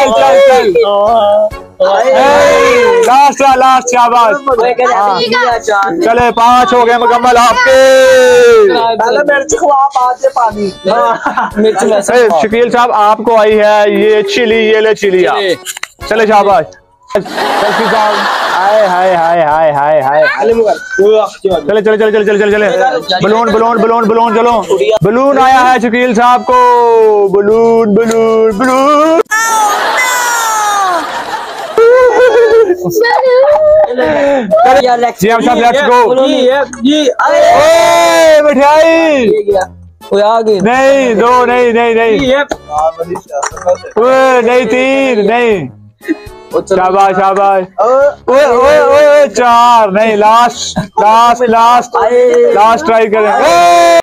चल चल चल लास्ट शाबाश। चले 5 हो गए मुकम्मल आपके। पहले मिर्च खवा बाद में पानी। शकील साहब आपको आई है ये चिली, ये ले चिली आप। चले शाबाश। सेल्फी साहब हाय हाय हाय हाय हाय हाय। चले चले चले चले चले चले चले। बलून बलून बलून बलून चलो। बलून आया है शकील साहब को। Balloon balloon balloon. जी हम सब लेट्स गो। मिठाई नहीं, 2 नहीं नहीं नहीं नहीं 3 नहीं। शाबाश शाबाश। ओए ओए ओए 4 नहीं। Last last last last try करें।